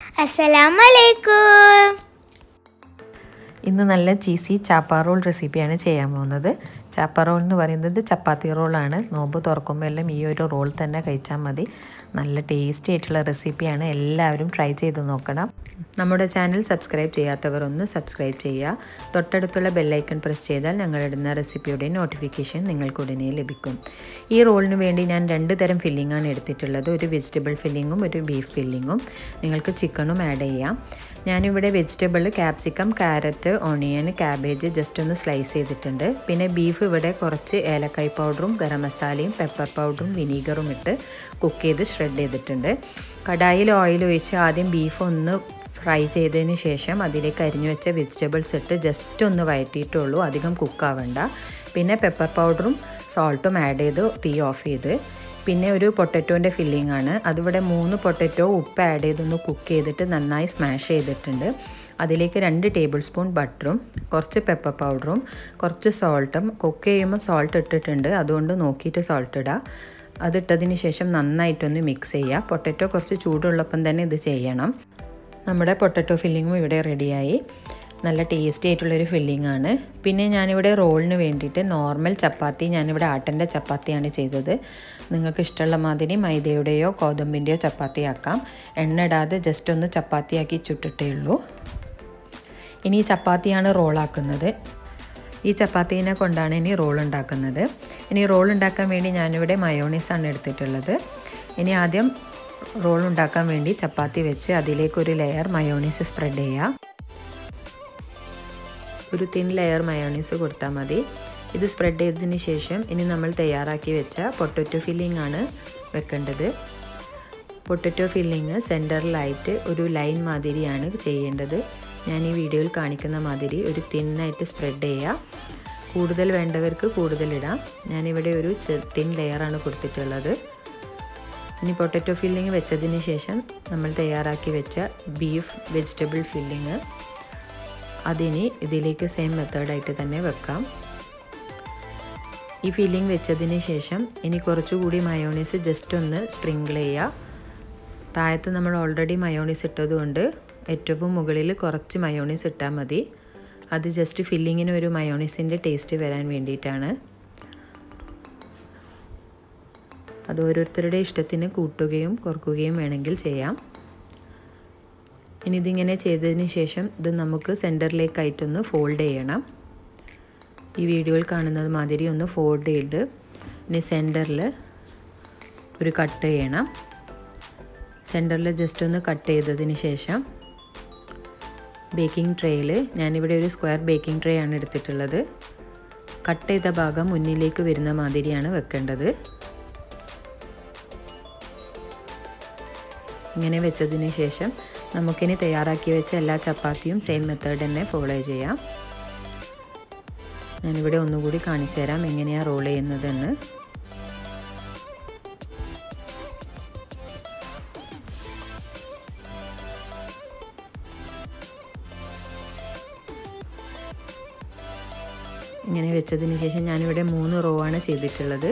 Assalamualaikum. ഇന്ന് നല്ല cheesy ചാപ്പ role റെസിപ്പിയാണ് ചെയ്യാൻ പോകുന്നത്. ചാപ്പ റോൾ എന്ന് പറയുന്നത് ചപ്പാത്തി റോളാണ്. നോമ്പ് തുറക്കുമ്പോൾ എല്ലാം ഈ ഒരു റോൾ തന്നെ കഴിച്ചാൽ മതി. നല്ല ടേസ്റ്റി ആയിട്ടുള്ള റെസിപ്പിയാണ്. എല്ലാവരും ട്രൈ ചെയ്ത് നോക്കണം. നമ്മുടെ ചാനൽ സബ്സ്ക്രൈബ് ചെയ്യാത്തവർ ഒന്ന് സബ്സ്ക്രൈബ് ചെയ്യുക. തൊട്ടടുത്തുള്ള ബെല്ലൈക്കൺ പ്രസ് ചെയ്താൽ ഞങ്ങളിടുന്ന റെസിപ്പിയുടെ നോട്ടിഫിക്കേഷൻ നിങ്ങൾക്ക് ഉടനെ ലഭിക്കും. ഈ റോളിന് വേണ്ടി ഞാൻ 2 തരം ഫില്ലിങ്ങാണ് എടുത്തിട്ടുള്ളത്. ഒരു വെജിറ്റബിൾ ഫില്ലിങ്ങും ഒരു ബീഫ് ഫില്ലിങ്ങും. നിങ്ങൾക്ക് ചിക്കനും ആഡ് ചെയ്യാം. ഞാനിവിടെ vegetable capsicum, carrot, onion, cabbage just ഒന്ന് സ്ലൈസ് ചെയ്തിട്ടുണ്ട്. പിന്നെ ബീഫ് ഇവിടെ കുറച്ച് ഏലക്കായ് പൗഡറും ഗരം മസാലയും പെപ്പർ പൗഡറും വിനീഗറും ഇട്ട് കുക്ക് ചെയ്ത് ഷ്രെഡ് ചെയ്തിട്ടുണ്ട്. കടായിൽ ഓയിൽ ഒഴിച്ച് ആദ്യം ബീഫ് ഒന്ന് ഫ്രൈ ചെയ്തതിന് ശേഷം അതിലേക്ക് അരിഞ്ഞു വെച്ച വെജിറ്റബിൾസ് ഇട്ട് ജസ്റ്റ് ഒന്ന് വഴറ്റിയിട്ടുള്ളൂ, അധികം കുക്കാവണ്ട. പിന്നെ പെപ്പർ പൗഡറും സോൾട്ടും ആഡ് ചെയ്ത് തീ ഓഫ് ചെയ്ത്. പിന്നെ ഒരു പൊട്ടറ്റോൻ്റെ ഫില്ലിംഗ് ആണ്. അതിവിടെ 3 പൊട്ടറ്റോ ഉപ്പ് ആഡ് ചെയ്തൊന്ന് കുക്ക് ചെയ്തിട്ട് നന്നായി സ്മാഷ് ചെയ്തിട്ടുണ്ട്. അതിലേക്ക് 2 ടേബിൾ സ്പൂൺ ബട്ടറും കുറച്ച് പെപ്പർ പൗഡറും കുറച്ച് സോൾട്ടും. കുക്ക് ചെയ്യുമ്പോൾ സോൾട്ട് ഇട്ടിട്ടുണ്ട്, അതുകൊണ്ട് നോക്കിയിട്ട് സോൾട്ട് ഇടുക. അതിട്ടതിന് ശേഷം നന്നായിട്ടൊന്ന് മിക്സ് ചെയ്യുക. പൊട്ടറ്റോ കുറച്ച് ചൂടുള്ളപ്പം തന്നെ ഇത് ചെയ്യണം. നമ്മുടെ പൊട്ടറ്റോ ഫില്ലിങ്ങും ഇവിടെ റെഡിയായി. നല്ല ടേസ്റ്റി ആയിട്ടുള്ളൊരു ഫില്ലിംഗ് ആണ്. പിന്നെ ഞാനിവിടെ റോളിന് വേണ്ടിയിട്ട് നോർമൽ ചപ്പാത്തി, ഞാനിവിടെ ആട്ടൻ്റെ ചപ്പാത്തിയാണ് ചെയ്തത്. നിങ്ങൾക്ക് ഇഷ്ടമുള്ള മാതിരി മൈദയുടെയോ ഗോതമ്പിൻ്റെയോ ചപ്പാത്തി ആക്കാം. എണ്ണ ഇടാതെ ജസ്റ്റ് ഒന്ന് ചപ്പാത്തിയാക്കി ചുട്ടിട്ടേ ഉള്ളൂ. ഇനി ഈ ചപ്പാത്തിയാണ് റോളാക്കുന്നത്. ഈ ചപ്പാത്തീനെ കൊണ്ടാണ് ഇനി റോൾ ഉണ്ടാക്കുന്നത്. ഇനി റോൾ ഉണ്ടാക്കാൻ വേണ്ടി ഞാനിവിടെ മയോണൈസാണ് എടുത്തിട്ടുള്ളത്. ഇനി ആദ്യം റോൾ ഉണ്ടാക്കാൻ വേണ്ടി ചപ്പാത്തി വെച്ച് അതിലേക്കൊരു ലെയർ മയോണൈസ് സ്പ്രെഡ് ചെയ്യുക. ഒരു തിൻ ലെയർ മയോണൈസ് കൊടുത്താൽ മതി. ഇത് സ്പ്രെഡ് ചെയ്തതിന് ശേഷം ഇനി നമ്മൾ തയ്യാറാക്കി വെച്ച പൊട്ടറ്റോ ഫില്ലിംഗ് ആണ് വെക്കേണ്ടത്. പൊട്ടറ്റോ ഫില്ലിങ് സെൻറ്ററിലായിട്ട് ഒരു ലൈൻ മാതിരിയാണ് ചെയ്യേണ്ടത്. ഞാൻ ഈ വീഡിയോയിൽ കാണിക്കുന്ന മാതിരി ഒരു തിന്നായിട്ട് സ്പ്രെഡ് ചെയ്യുക. കൂടുതൽ വേണ്ടവർക്ക് കൂടുതലിടാം. ഞാനിവിടെ ഒരു തിൻ ലെയറാണ് കൊടുത്തിട്ടുള്ളത്. ഇനി പൊട്ടറ്റോ ഫില്ലിങ് വെച്ചതിന് ശേഷം നമ്മൾ തയ്യാറാക്കി വെച്ച ബീഫ് വെജിറ്റബിൾ ഫില്ലിങ് അതിനി ഇതിലേക്ക് സെയിം മെത്തേഡായിട്ട് തന്നെ വെക്കാം. ഈ ഫില്ലിങ് വെച്ചതിന് ശേഷം ഇനി കുറച്ചുകൂടി മയോണൈസ് ജസ്റ്റ് ഒന്ന് സ്പ്രിങ്കിൾ ചെയ്യുക. താഴത്ത് നമ്മൾ ഓൾറെഡി മയോണൈസ് ഇട്ടതുകൊണ്ട് ഏറ്റവും മുകളിൽ കുറച്ച് മയോണൈസ് ഇട്ടാൽ മതി. അത് ജസ്റ്റ് ഫില്ലിങ്ങിന് ഒരു മയോണൈസിൻ്റെ ടേസ്റ്റ് വരാൻ വേണ്ടിയിട്ടാണ്. അത് ഓരോരുത്തരുടെ ഇഷ്ടത്തിന് കൂട്ടുകയും കുറക്കുകയും വേണമെങ്കിൽ ചെയ്യാം. ഇനി ഇതിങ്ങനെ ചെയ്തതിന് ശേഷം ഇത് നമുക്ക് സെൻറ്ററിലേക്കായിട്ടൊന്ന് ഫോൾഡ് ചെയ്യണം. ഈ വീഡിയോയിൽ കാണുന്നത് മാതിരി ഒന്ന് ഫോൾഡ് ചെയ്ത് ഇനി സെൻറ്ററിൽ ഒരു കട്ട് ചെയ്യണം. സെൻറ്ററിൽ ജസ്റ്റ് ഒന്ന് കട്ട് ചെയ്തതിന് ശേഷം ബേക്കിംഗ് ട്രേയിൽ, ഞാനിവിടെ ഒരു സ്ക്വയർ ബേക്കിംഗ് ട്രേ ആണ് എടുത്തിട്ടുള്ളത്. കട്ട് ചെയ്ത ഭാഗം മുന്നിലേക്ക് വരുന്ന മാതിരിയാണ് വെക്കേണ്ടത്. ഇങ്ങനെ വെച്ചതിന് ശേഷം നമുക്കിനി തയ്യാറാക്കി വെച്ച എല്ലാ ചപ്പാത്തിയും സെയിം മെത്തേഡ് തന്നെ ഫോളോ ചെയ്യാം. ഞാനിവിടെ ഒന്നുകൂടി കാണിച്ചു തരാം എങ്ങനെയാണ് റോൾ ചെയ്യുന്നതെന്ന്. ഇങ്ങനെ വെച്ചതിന് ശേഷം ഞാനിവിടെ 3 റോ ആണ് ചെയ്തിട്ടുള്ളത്.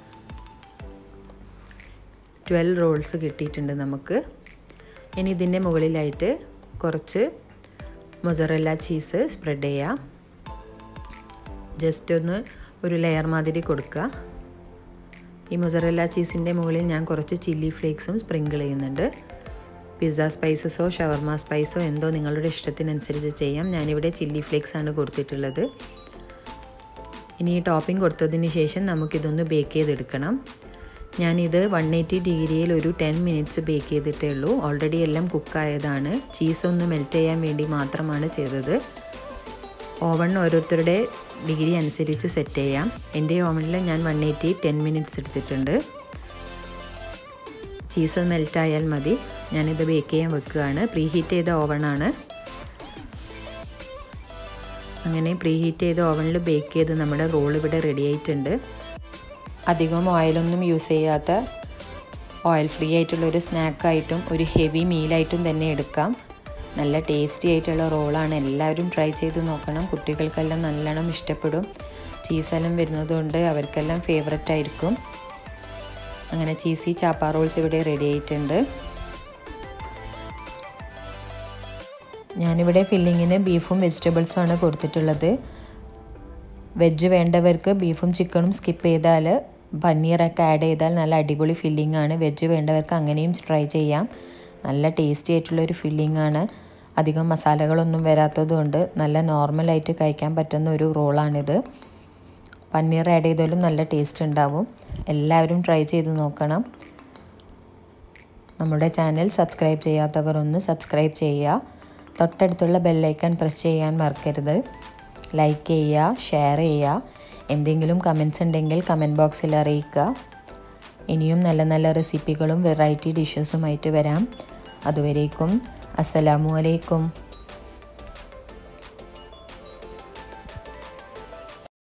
12 റോൾസ് കിട്ടിയിട്ടുണ്ട് നമുക്ക്. ഇനി ഇതിൻ്റെ മുകളിലായിട്ട് കുറച്ച് മൊസറല്ല ചീസ് സ്പ്രെഡ് ചെയ്യാം. ജസ്റ്റ് ഒന്ന് ഒരു ലെയർ മാതിരി കൊടുക്കുക. ഈ മൊസറല്ല ചീസിൻ്റെ മുകളിൽ ഞാൻ കുറച്ച് ചില്ലി ഫ്ലേക്സും സ്പ്രിങ്കിൾ ചെയ്യുന്നുണ്ട്. പിസ്സ സ്പൈസസോ ഷവർമ സ്പൈസോ എന്തോ നിങ്ങളുടെ ഇഷ്ടത്തിനനുസരിച്ച് ചെയ്യാം. ഞാനിവിടെ ചില്ലി ഫ്ലേക്സ് ആണ് കൊടുത്തിട്ടുള്ളത്. ഇനി ഈ ടോപ്പിംഗ് കൊടുത്തതിന് ശേഷം നമുക്കിതൊന്ന് ബേക്ക് ചെയ്തെടുക്കണം. ഞാനിത് 180 ഡിഗ്രിയിൽ ഒരു 10 മിനിറ്റ്സ് ബേക്ക് ചെയ്തിട്ടേ ഉള്ളൂ. ഓൾറെഡി എല്ലാം കുക്കായതാണ്. ചീസ് ഒന്ന് മെൽറ്റ് ചെയ്യാൻ വേണ്ടി മാത്രമാണ് ചെയ്തത്. ഓവൺ ഓരോരുത്തരുടെ ഡിഗ്രി അനുസരിച്ച് സെറ്റ് ചെയ്യാം. എൻ്റെ ഓവണിൽ ഞാൻ 180 10 മിനിറ്റ്സ് എടുത്തിട്ടുണ്ട്. ചീസ് ഒന്ന് മെൽറ്റ് ആയാൽ മതി. ഞാനിത് ബേക്ക് ചെയ്യാൻ വെക്കുകയാണ്. പ്രീ ഹീറ്റ് ചെയ്ത ഓവണാണ്. അങ്ങനെ പ്രീ ഹീറ്റ് ചെയ്ത ഓവണിൽ ബേക്ക് ചെയ്ത് നമ്മുടെ റോൾ ഇവിടെ റെഡി ആയിട്ടുണ്ട്. അധികം ഓയിലൊന്നും യൂസ് ചെയ്യാത്ത ഓയിൽ ഫ്രീ ആയിട്ടുള്ളൊരു സ്നാക്കായിട്ടും ഒരു ഹെവി മീലായിട്ടും തന്നെ എടുക്കാം. നല്ല ടേസ്റ്റി ആയിട്ടുള്ള റോളാണ്. എല്ലാവരും ട്രൈ ചെയ്ത് നോക്കണം. കുട്ടികൾക്കെല്ലാം നല്ലോണം ഇഷ്ടപ്പെടും. ചീസെല്ലാം വരുന്നതുകൊണ്ട് അവർക്കെല്ലാം ഫേവററ്റ് ആയിരിക്കും. അങ്ങനെ ചീസി ചാപ്പ റോൾസ് ഇവിടെ റെഡി ആയിട്ടുണ്ട്. ഞാനിവിടെ ഫില്ലിങ്ങിന് ബീഫും വെജിറ്റബിൾസുമാണ് കൊടുത്തിട്ടുള്ളത്. വെജ് വേണ്ടവർക്ക് ബീഫും ചിക്കനും സ്കിപ്പ് ചെയ്താൽ പനീറൊക്കെ ആഡ് ചെയ്താൽ നല്ല അടിപൊളി ഫില്ലിംഗ് ആണ്. വെജ് വേണ്ടവർക്ക് അങ്ങനെയും ട്രൈ ചെയ്യാം. നല്ല ടേസ്റ്റി ആയിട്ടുള്ളൊരു ഫില്ലിംഗ് ആണ്. അധികം മസാലകളൊന്നും വരാത്തതുകൊണ്ട് നല്ല നോർമലായിട്ട് കഴിക്കാൻ പറ്റുന്ന ഒരു റോളാണിത്. പനീർ ആഡ് ചെയ്താലും നല്ല ടേസ്റ്റ് ഉണ്ടാവും. എല്ലാവരും ട്രൈ ചെയ്ത് നോക്കണം. നമ്മുടെ ചാനൽ സബ്സ്ക്രൈബ് ചെയ്യാത്തവർ ഒന്ന് സബ്സ്ക്രൈബ് ചെയ്യുക. തൊട്ടടുത്തുള്ള ബെല്ലൈക്കൺ പ്രസ് ചെയ്യാൻ മറക്കരുത്. ലൈക്ക് ചെയ്യുക, ഷെയർ ചെയ്യുക. എന്തെങ്കിലും കമൻറ്റ്സ് ഉണ്ടെങ്കിൽ കമൻറ്റ് ബോക്സിൽ അറിയിക്കുക. ഇനിയും നല്ല നല്ല റെസിപ്പികളും വെറൈറ്റി ഡിഷസുമായിട്ട് വരാം. അതുവരേക്കും അസ്സലാമു അലൈക്കും.